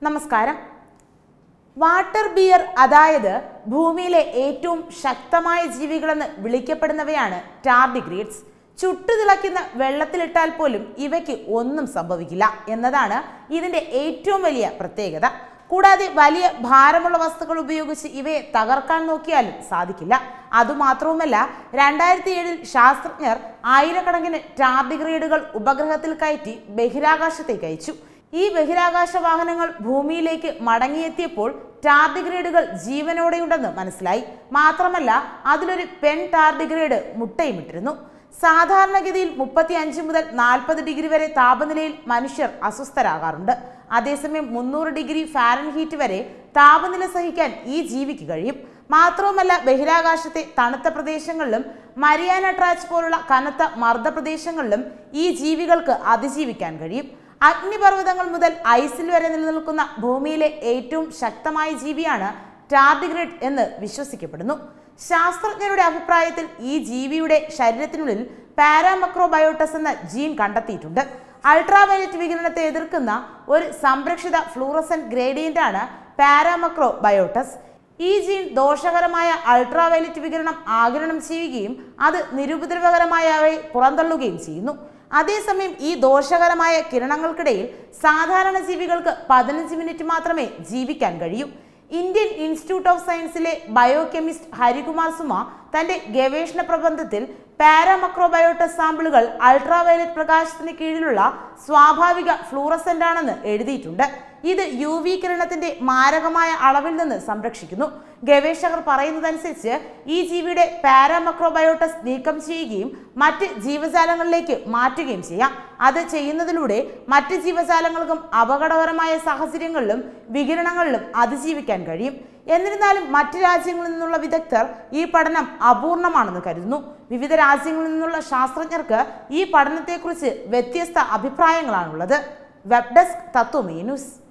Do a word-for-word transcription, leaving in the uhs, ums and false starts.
നമസ്കാരം. Water beer അതായത് ഭൂമിയിലെ ഏറ്റവും ശക്തമായ ജീവികളെന്ന് വിളിക്കപ്പെടുന്നവയാണ് ടാർഡിഗ്രേഡ്സ്. ചുട്ടുതിളയ്ക്കുന്ന വെള്ളത്തിലിട്ടാൽ പോലും ഇവയ്ക്ക് ഒന്നും സംഭവിക്കില്ല എന്നതാണ് ഇതിന്റെ ഏറ്റവും വലിയ പ്രത്യേകത. കൂടാതെ വലിയ ഭാരമുള്ള വസ്തുക്കൾ ഉപയോഗിച്ച് ഇവയെ തകർക്കാൻ നോക്കിയാലും സാധിക്കില്ല. അതുമാത്രവുമല്ല, രണ്ടായിരത്തി ഏഴിൽ ശാസ്ത്രജ്ഞർ ആയിരക്കണക്കിന് ടാർഡിഗ്രേഡുകൾ ഉപഗ്രഹത്തിൽ കയറ്റി ബഹിരാകാശത്തേക്ക് അയച്ചു. ഈ ബഹിരാകാശ വാഹനങ്ങൾ ഭൂമിയിലേക്ക് മടങ്ങിയെത്തിയപ്പോൾ ടാർഡിഗ്രേഡുകൾ ജീവനോടെയുണ്ടെന്ന് മനസ്സിലായി. മാത്രമല്ല, അതിലൊരു പെൺ ടാർഡിഗ്രേഡ് മുട്ടയുമിട്ടിരുന്നു. സാധാരണഗതിയിൽ മുപ്പത്തി അഞ്ച് മുതൽ നാൽപ്പത് ഡിഗ്രി വരെ താപനിലയിൽ മനുഷ്യർ അസ്വസ്ഥരാകാറുണ്ട്. അതേസമയം മുന്നൂറ് ഡിഗ്രി ഫാരൻഹീറ്റ് വരെ താപനില സഹിക്കാൻ ഈ ജീവിക്ക് കഴിയും. മാത്രവുമല്ല, ബഹിരാകാശത്തെ തണുത്ത പ്രദേശങ്ങളിലും മരിയാന ട്രാച്ച് പോലുള്ള കനത്ത മർദ്ദ പ്രദേശങ്ങളിലും ഈ ജീവികൾക്ക് അതിജീവിക്കാൻ കഴിയും. അഗ്നിപർവ്വതങ്ങൾ മുതൽ ഐസിൽ വരെ നിലനിൽക്കുന്ന ഭൂമിയിലെ ഏറ്റവും ശക്തമായ ജീവിയാണ് ടാർഡിഗ്രേഡ് എന്ന് വിശ്വസിക്കപ്പെടുന്നു. ശാസ്ത്രജ്ഞരുടെ അഭിപ്രായത്തിൽ ഈ ജീവിയുടെ ശരീരത്തിനുള്ളിൽ പാരാമക്രോബയോട്ടസ് എന്ന ജീൻ കണ്ടെത്തിയിട്ടുണ്ട്. അൾട്രാവയലറ്റ് വികിരണത്തെ എതിർക്കുന്ന ഒരു സംരക്ഷിത ഫ്ലൂറസെന്റ് ഗ്രേഡിയന്റ് ആണ് പാരാമക്രോബയോട്ടസ്. ഈ ജീൻ ദോഷകരമായ അൾട്രാവയലറ്റ് വികിരണം ആഗിരണം ചെയ്യുകയും അത് നിരുപദ്രവകരമായവയെ പുറന്തള്ളുകയും ചെയ്യുന്നു. അതേസമയം ഈ ദോഷകരമായ കിരണങ്ങൾക്കിടയിൽ സാധാരണ ജീവികൾക്ക് പതിനഞ്ച് മിനിറ്റ് മാത്രമേ ജീവിക്കാൻ കഴിയൂ. ഇന്ത്യൻ ഇൻസ്റ്റിറ്റ്യൂട്ട് ഓഫ് സയൻസിലെ ബയോകെമിസ്റ്റ് ഹരികുമാർ സുമ തന്റെ ഗവേഷണ പ്രബന്ധത്തിൽ പാരാമക്രോബയോട്ടസ് സാമ്പിളുകൾ അൾട്രാവയലറ്റ് പ്രകാശത്തിന് കീഴിലുള്ള സ്വാഭാവിക ഫ്ലൂറസെന്റ് ആണെന്ന് എഴുതിയിട്ടുണ്ട്. ഇത് യു വി കിരണത്തിന്റെ മാരകമായ അളവിൽ നിന്ന് സംരക്ഷിക്കുന്നു. ഗവേഷകർ പറയുന്നതനുസരിച്ച് ഈ ജീവിയുടെ പാരാമക്രോബയോട്ടസ് നീക്കം ചെയ്യുകയും മറ്റ് ജീവജാലങ്ങളിലേക്ക് മാറ്റുകയും ചെയ്യാം. അത് ചെയ്യുന്നതിലൂടെ മറ്റ് ജീവജാലങ്ങൾക്കും അപകടകരമായ സാഹചര്യങ്ങളിലും വികിരണങ്ങളിലും അതിജീവിക്കാൻ കഴിയും. എന്നിരുന്നാലും മറ്റ് രാജ്യങ്ങളിൽ നിന്നുള്ള വിദഗ്ധർ ഈ പഠനം അപൂർണമാണെന്ന് കരുതുന്നു. വിവിധ രാജ്യങ്ങളിൽ നിന്നുള്ള ശാസ്ത്രജ്ഞർക്ക് ഈ പഠനത്തെക്കുറിച്ച് വ്യത്യസ്ത അഭിപ്രായങ്ങളാണുള്ളത്. Web desk Tatwamayi news.